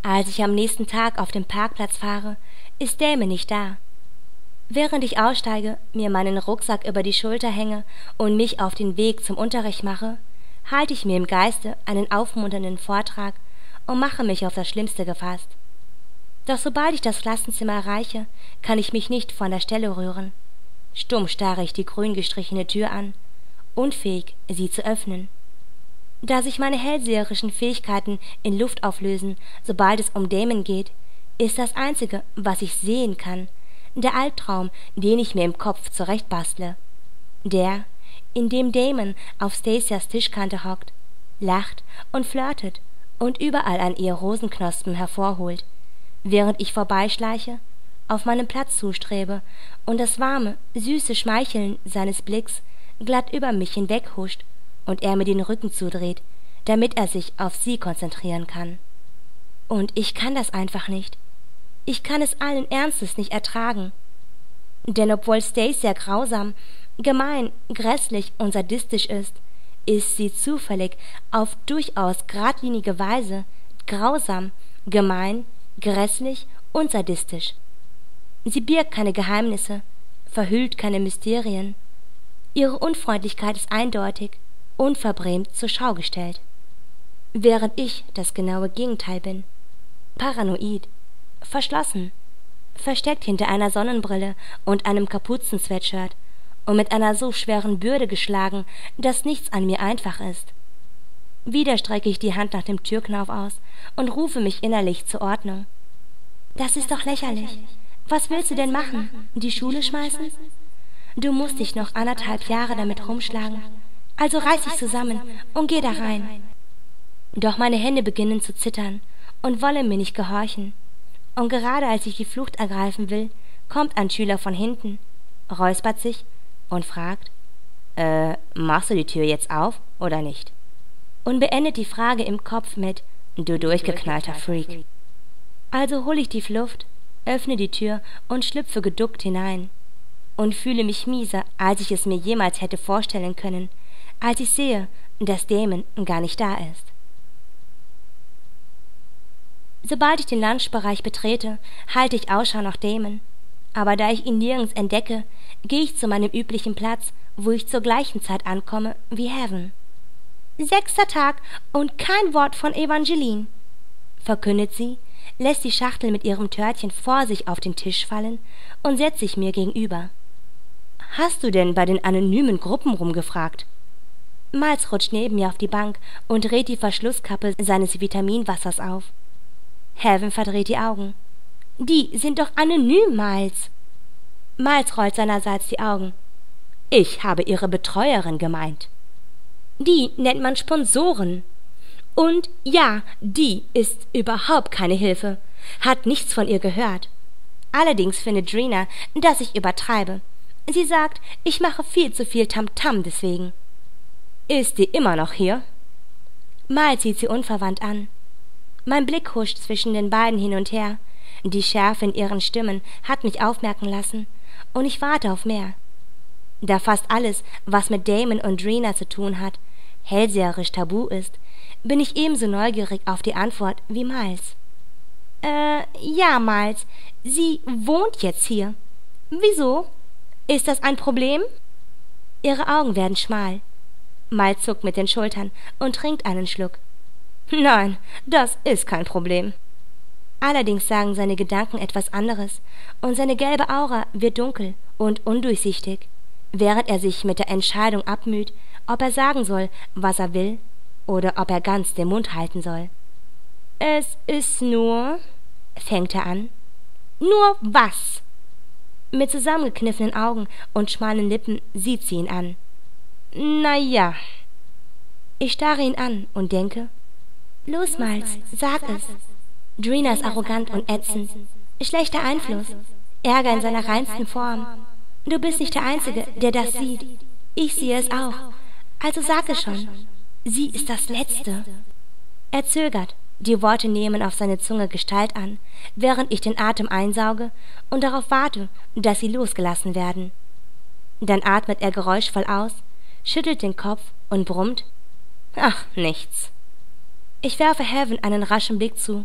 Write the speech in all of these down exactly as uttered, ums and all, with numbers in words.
Als ich am nächsten Tag auf den Parkplatz fahre, ist Damon nicht da. Während ich aussteige, mir meinen Rucksack über die Schulter hänge und mich auf den Weg zum Unterricht mache, halte ich mir im Geiste einen aufmunternden Vortrag und mache mich auf das Schlimmste gefasst. Doch sobald ich das Klassenzimmer erreiche, kann ich mich nicht von der Stelle rühren. Stumm starre ich die grün gestrichene Tür an, unfähig, sie zu öffnen. Da sich meine hellseherischen Fähigkeiten in Luft auflösen, sobald es um Damon geht, ist das Einzige, was ich sehen kann, der Albtraum, den ich mir im Kopf zurechtbastle. Der, in dem Damon auf Stacias Tischkante hockt, lacht und flirtet und überall an ihr Rosenknospen hervorholt, während ich vorbeischleiche, auf meinen Platz zustrebe und das warme, süße Schmeicheln seines Blicks glatt über mich hinweghuscht und er mir den Rücken zudreht, damit er sich auf sie konzentrieren kann. Und ich kann das einfach nicht. Ich kann es allen Ernstes nicht ertragen. Denn obwohl Stacia grausam, gemein, grässlich und sadistisch ist, ist sie zufällig auf durchaus geradlinige Weise grausam, gemein, grässlich und sadistisch. Sie birgt keine Geheimnisse, verhüllt keine Mysterien. Ihre Unfreundlichkeit ist eindeutig, unverbrämt zur Schau gestellt. Während ich das genaue Gegenteil bin. Paranoid, verschlossen, versteckt hinter einer Sonnenbrille und einem Kapuzensweatshirt und mit einer so schweren Bürde geschlagen, dass nichts an mir einfach ist. Wieder strecke ich die Hand nach dem Türknauf aus und rufe mich innerlich zur Ordnung. Das ist doch lächerlich. Was willst du denn machen? Die Schule schmeißen? Du musst dich noch anderthalb Jahre damit rumschlagen. Also reiß dich zusammen und geh da rein. Doch meine Hände beginnen zu zittern und wollen mir nicht gehorchen. Und gerade als ich die Flucht ergreifen will, kommt ein Schüler von hinten, räuspert sich und fragt, äh, machst du die Tür jetzt auf oder nicht? Und beendet die Frage im Kopf mit, du durchgeknallter Freak. Also hol ich die Luft, öffne die Tür und schlüpfe geduckt hinein und fühle mich mieser, als ich es mir jemals hätte vorstellen können, als ich sehe, dass Damon gar nicht da ist. Sobald ich den Lunchbereich betrete, halte ich Ausschau nach Damon, aber da ich ihn nirgends entdecke, gehe ich zu meinem üblichen Platz, wo ich zur gleichen Zeit ankomme wie Heaven. »Sechster Tag und kein Wort von Evangeline«, verkündet sie, lässt die Schachtel mit ihrem Törtchen vor sich auf den Tisch fallen und setzt sich mir gegenüber. »Hast du denn bei den anonymen Gruppen rumgefragt?« Miles rutscht neben mir auf die Bank und dreht die Verschlusskappe seines Vitaminwassers auf. Heaven verdreht die Augen. »Die sind doch anonym, Miles!« Miles rollt seinerseits die Augen. »Ich habe ihre Betreuerin gemeint.« »Die nennt man Sponsoren. Und ja, die ist überhaupt keine Hilfe, hat nichts von ihr gehört. Allerdings findet Drina, dass ich übertreibe. Sie sagt, ich mache viel zu viel Tamtam deswegen.« »Ist die immer noch hier?« Miles sieht sie unverwandt an. Mein Blick huscht zwischen den beiden hin und her. Die Schärfe in ihren Stimmen hat mich aufmerken lassen, und ich warte auf mehr. Da fast alles, was mit Damon und Drina zu tun hat, hellseherisch tabu ist, bin ich ebenso neugierig auf die Antwort wie Miles. Äh, ja, Miles, sie wohnt jetzt hier. Wieso? Ist das ein Problem? Ihre Augen werden schmal. Miles zuckt mit den Schultern und trinkt einen Schluck. Nein, das ist kein Problem. Allerdings sagen seine Gedanken etwas anderes, und seine gelbe Aura wird dunkel und undurchsichtig, während er sich mit der Entscheidung abmüht, ob er sagen soll, was er will, oder ob er ganz den Mund halten soll. »Es ist nur«, fängt er an. »Nur was?« Mit zusammengekniffenen Augen und schmalen Lippen sieht sie ihn an. »Na ja.« Ich starre ihn an und denke, »Los, Miles, sag es.« Drina ist arrogant und ätzend. Schlechter Einfluss. Ärger in seiner reinsten Form. Du bist nicht der Einzige, der das sieht. Ich sehe es auch. Also sag es schon. Sie ist das Letzte. Er zögert. Die Worte nehmen auf seine Zunge Gestalt an, während ich den Atem einsauge und darauf warte, dass sie losgelassen werden. Dann atmet er geräuschvoll aus, schüttelt den Kopf und brummt. Ach, nichts. Ich werfe Heaven einen raschen Blick zu.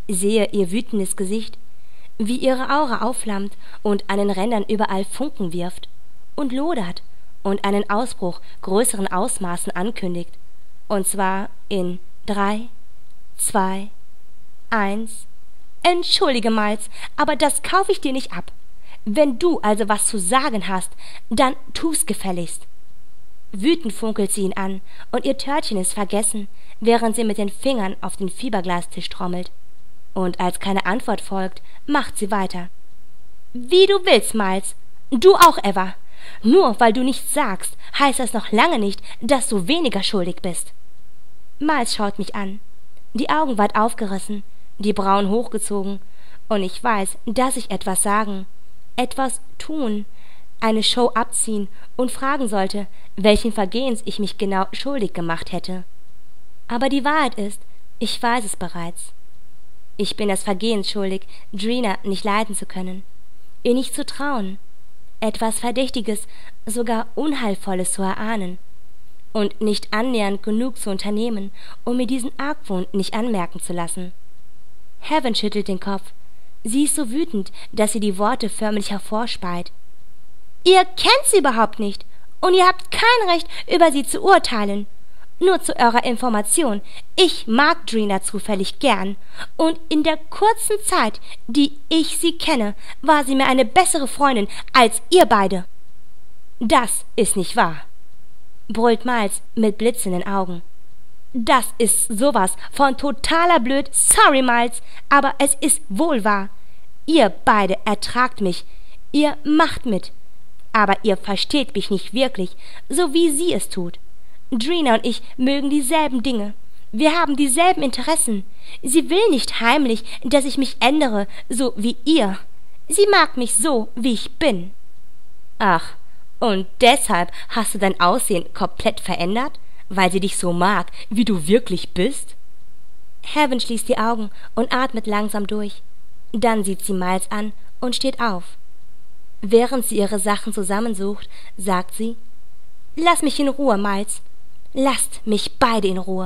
sehe ihr wütendes Gesicht, wie ihre Aura aufflammt und an den Rändern überall Funken wirft und lodert und einen Ausbruch größeren Ausmaßen ankündigt, und zwar in drei, zwei, eins. Entschuldige, Miles, aber das kaufe ich dir nicht ab. Wenn du also was zu sagen hast, dann tu's gefälligst. Wütend funkelt sie ihn an, und ihr Törtchen ist vergessen, während sie mit den Fingern auf den Fiberglastisch trommelt. Und als keine Antwort folgt, macht sie weiter. Wie du willst, Miles. Du auch, Eva. Nur weil du nichts sagst, heißt das noch lange nicht, dass du weniger schuldig bist. Miles schaut mich an, die Augen weit aufgerissen, die Brauen hochgezogen, und ich weiß, dass ich etwas sagen, etwas tun, eine Show abziehen und fragen sollte, welchen Vergehens ich mich genau schuldig gemacht hätte. Aber die Wahrheit ist, ich weiß es bereits. Ich bin das Vergehen schuldig, Drina nicht leiden zu können, ihr nicht zu trauen, etwas Verdächtiges, sogar Unheilvolles zu erahnen und nicht annähernd genug zu unternehmen, um mir diesen Argwohn nicht anmerken zu lassen. Heaven schüttelt den Kopf. Sie ist so wütend, dass sie die Worte förmlich hervorspeit. Ihr kennt sie überhaupt nicht, und ihr habt kein Recht, über sie zu urteilen. Nur zu eurer Information, ich mag Drina zufällig gern, und in der kurzen Zeit, die ich sie kenne, war sie mir eine bessere Freundin als ihr beide. Das ist nicht wahr, brüllt Miles mit blitzenden Augen. Das ist sowas von totaler Blöd. Sorry, Miles, aber es ist wohl wahr. Ihr beide ertragt mich, ihr macht mit, aber ihr versteht mich nicht wirklich, so wie sie es tut. Drina und ich mögen dieselben Dinge. Wir haben dieselben Interessen. Sie will nicht heimlich, dass ich mich ändere, so wie ihr. Sie mag mich so, wie ich bin. Ach, und deshalb hast du dein Aussehen komplett verändert? Weil sie dich so mag, wie du wirklich bist? Heaven schließt die Augen und atmet langsam durch. Dann sieht sie Miles an und steht auf. Während sie ihre Sachen zusammensucht, sagt sie: Lass mich in Ruhe, Miles. Lasst mich beide in Ruhe.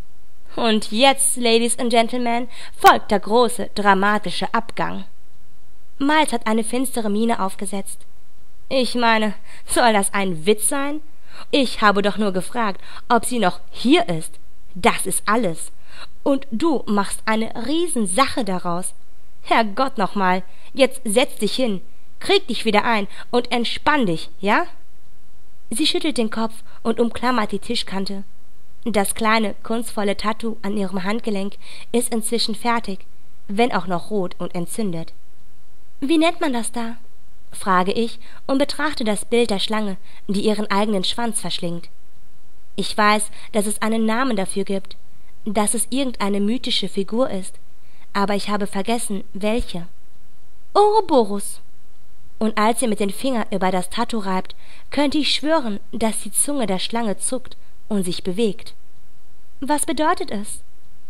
Und jetzt, Ladies and Gentlemen, folgt der große, dramatische Abgang. Miles hat eine finstere Miene aufgesetzt. Ich meine, soll das ein Witz sein? Ich habe doch nur gefragt, ob sie noch hier ist. Das ist alles. Und du machst eine Riesensache daraus. Herrgott nochmal, jetzt setz dich hin, krieg dich wieder ein und entspann dich, ja? Sie schüttelt den Kopf und umklammert die Tischkante. Das kleine, kunstvolle Tattoo an ihrem Handgelenk ist inzwischen fertig, wenn auch noch rot und entzündet. Wie nennt man das da? Frage ich und betrachte das Bild der Schlange, die ihren eigenen Schwanz verschlingt. Ich weiß, dass es einen Namen dafür gibt, dass es irgendeine mythische Figur ist, aber ich habe vergessen, welche. Ouroboros. Und als sie mit den Fingern über das Tattoo reibt, könnte ich schwören, dass die Zunge der Schlange zuckt und sich bewegt. Was bedeutet es?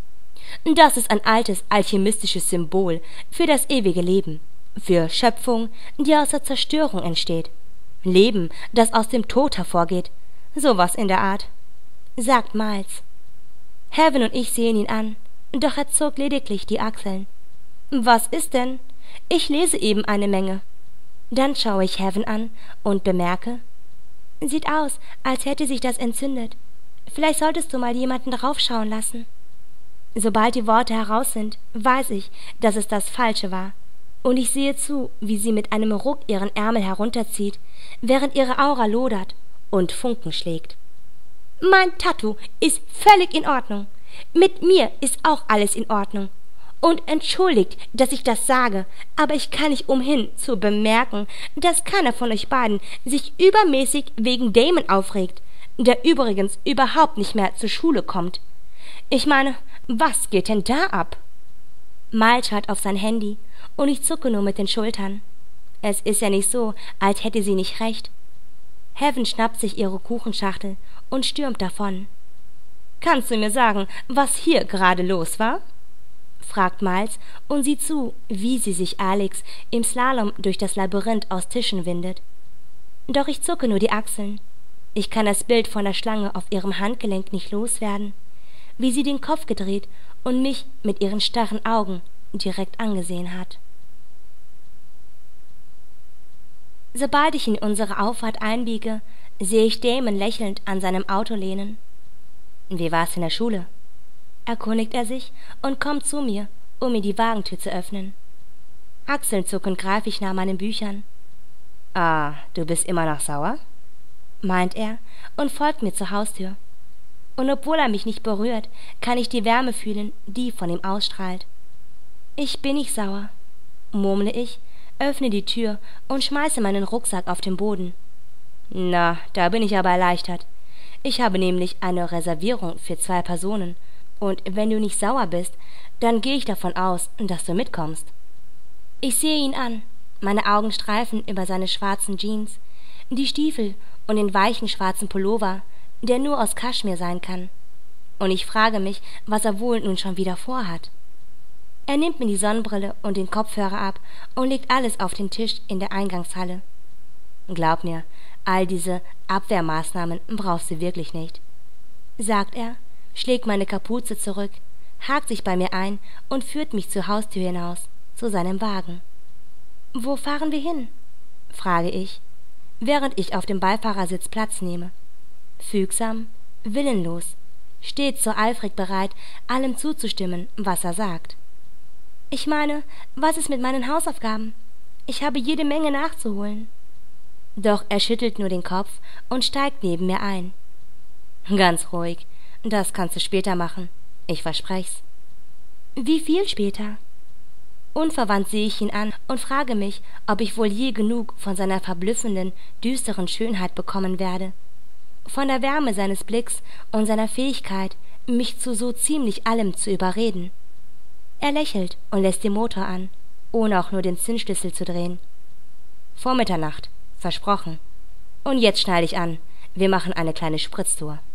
Das ist ein altes alchemistisches Symbol für das ewige Leben, für Schöpfung, die aus der Zerstörung entsteht, Leben, das aus dem Tod hervorgeht, sowas in der Art, sagt Miles. Heaven und ich sehen ihn an, doch er zog lediglich die Achseln. Was ist denn? Ich lese eben eine Menge. Dann schaue ich Heaven an und bemerke: Sieht aus, als hätte sich das entzündet. Vielleicht solltest du mal jemanden draufschauen lassen. Sobald die Worte heraus sind, weiß ich, dass es das Falsche war. Und ich sehe zu, wie sie mit einem Ruck ihren Ärmel herunterzieht, während ihre Aura lodert und Funken schlägt. Mein Tattoo ist völlig in Ordnung. Mit mir ist auch alles in Ordnung. Und entschuldigt, dass ich das sage, aber ich kann nicht umhin zu bemerken, dass keiner von euch beiden sich übermäßig wegen Damon aufregt, der übrigens überhaupt nicht mehr zur Schule kommt. Ich meine, was geht denn da ab? Miles schaut auf sein Handy und ich zucke nur mit den Schultern. Es ist ja nicht so, als hätte sie nicht recht. Heaven schnappt sich ihre Kuchenschachtel und stürmt davon. Kannst du mir sagen, was hier gerade los war? Fragt Miles und sieht zu, wie sie sich Alex im Slalom durch das Labyrinth aus Tischen windet. Doch ich zucke nur die Achseln. Ich kann das Bild von der Schlange auf ihrem Handgelenk nicht loswerden. wie sie den Kopf gedreht und mich mit ihren starren Augen direkt angesehen hat. Sobald ich in unsere Auffahrt einbiege, sehe ich Damon lächelnd an seinem Auto lehnen. »Wie war's in der Schule?« erkundigt er sich und kommt zu mir, um mir die Wagentür zu öffnen. Achselzuckend greife ich nach meinen Büchern. »Ah, du bist immer noch sauer?« meint er und folgt mir zur Haustür. Und obwohl er mich nicht berührt, kann ich die Wärme fühlen, die von ihm ausstrahlt. »Ich bin nicht sauer«, murmle ich, öffne die Tür und schmeiße meinen Rucksack auf den Boden. »Na, da bin ich aber erleichtert. Ich habe nämlich eine Reservierung für zwei Personen, und wenn du nicht sauer bist, dann gehe ich davon aus, dass du mitkommst.« Ich sehe ihn an, meine Augen streifen über seine schwarzen Jeans, die Stiefel und den weichen schwarzen Pullover, der nur aus Kaschmir sein kann. Und ich frage mich, was er wohl nun schon wieder vorhat. Er nimmt mir die Sonnenbrille und den Kopfhörer ab und legt alles auf den Tisch in der Eingangshalle. »Glaub mir, all diese Abwehrmaßnahmen brauchst du wirklich nicht«, sagt er, schlägt meine Kapuze zurück, hakt sich bei mir ein und führt mich zur Haustür hinaus, zu seinem Wagen. »Wo fahren wir hin?« frage ich, während ich auf dem Beifahrersitz Platz nehme. Fügsam, willenlos, stets so eifrig bereit, allem zuzustimmen, was er sagt. »Ich meine, was ist mit meinen Hausaufgaben? Ich habe jede Menge nachzuholen.« Doch er schüttelt nur den Kopf und steigt neben mir ein. »Ganz ruhig, das kannst du später machen, ich versprech's.« »Wie viel später?« Unverwandt sehe ich ihn an und frage mich, ob ich wohl je genug von seiner verblüffenden, düsteren Schönheit bekommen werde. Von der Wärme seines Blicks und seiner Fähigkeit, mich zu so ziemlich allem zu überreden. Er lächelt und lässt den Motor an, ohne auch nur den Zündschlüssel zu drehen. »Vor Mitternacht, versprochen. Und jetzt schneide ich an, wir machen eine kleine Spritztour.«